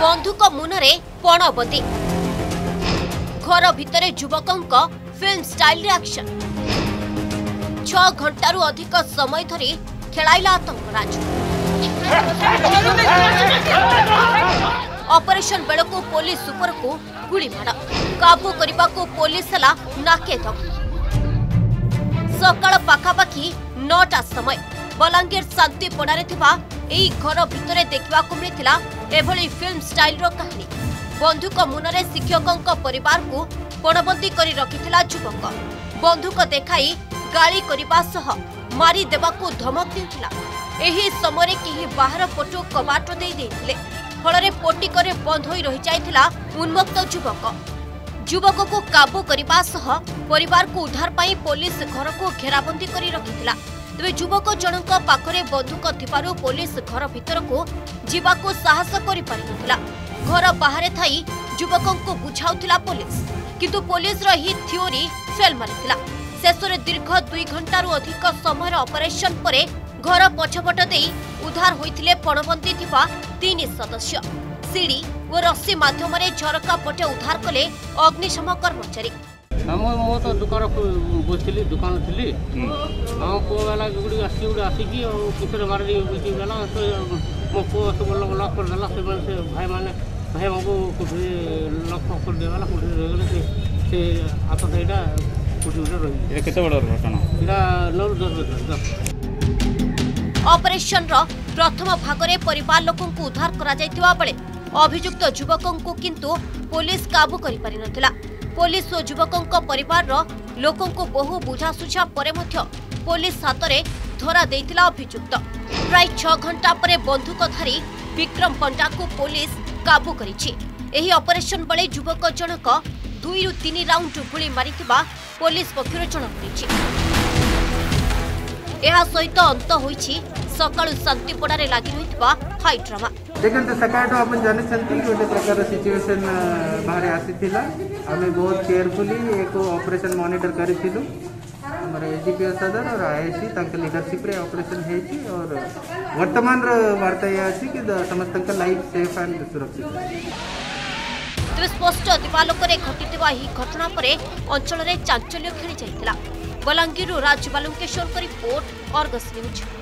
बंधुक मुनरे पणबंदी घर भितरे युवकों फिल्म स्टाइल रिएक्शन 6 घंटारू अधिक समय धरी खेलाइला आतंकराज। ऑपरेशन बेलू पुलिस उपर को गुली माड़ काबू करने को पुलिस हला नाके दम। सकाळ पाखापाखि 9टा समय बलांगीर शांतिपड़ारे एही घर भितरे देखा मिलता एभली फिल्म स्टाइल रो कहानी। बंधुक मुनरे शिक्षकों परिवार को पणबंदी करी रखिथिला युवक। बंधुक देखाई गाली करबा सह मारी देबाकू धमक देउथिला। एही समय केही बाहर पटु कबाट दे देथिले फलरे पोटिकरे बंद होई रहि जायथिला उन्मत्त युवक को काबू करबा सह परिवार को उद्धार पाई पुलिस घर को घेराबंदी करी रखिथिला। तेज युवक जनक पाखरे बंधुक थिबारु पुलिस घर भितर को जीवाको साहस करि पारिनथिला। घर बाहरे थाई युवकों को बुझाउथिला पुलिस, किंतु पुलिस रो ही थ्योरी फेल मारिथिला। शेषरे दीर्घ 2 घंटारू अधिक समय ऑपरेशन परे घर पछपट देई उद्धार होइथिले पणबंदी थिबा 3 सदस्य। सीढ़ी और रस्सी माध्यम झरका पटे उद्धार कले अग्निशम कर्मचारी। मो तो दुकान बसली दुकान थी पुआला गुड़ी आसिक मारे मो पु सब लक करदेला से भाई मैंने भाई को लक करदेला से हाथ सहीटा रही घटना 9-10 ऑपरेशन रो प्रथम भागरे परिवार लोकों को उद्धार करा जायतिबा बेले अभियुक्त युवकों को किंतु पुलिस काबू करि पारि नथिला। पुलिस और युवकों परिवार लोकों को बहु बुझासुझा परे मध्य पुलिस हाथ में धरा देइतिला अभियुक्त। प्राय 6 घंटा परे बंधुकधारी विक्रम पंडा को पुलिस काबू करिछि। एही ऑपरेशन बेले युवक जनक 2-3 राउंड गुली मारिथिबा पुलिस पक्षरु जणा पड़िछि। एहा सहित अंत होइछि सकाळु शांतिपड़ारे लागि रहितबा हाई ड्रामा। देखते सकाळ तो अपन जानि छथि गोटे प्रकार सिचुएशन बाहर आसीथिला। आमे बहुत केयरफुली एक ऑपरेशन मॉनिटर करिथिलु। हमर एजीपी सदर और आईसी तंक लीडरशिप रे ऑपरेशन हेछि और वर्तमान वार्ता या अछि कि समस्त लाइफ सेफ एंड सुरक्षित। तेज स्पष्ट दिवालोकरे घटिथिबा ही घटना परे अंचल रे चांचल्य खेली जाइतिला। Balangir Raj Balukeshwar report Argus news.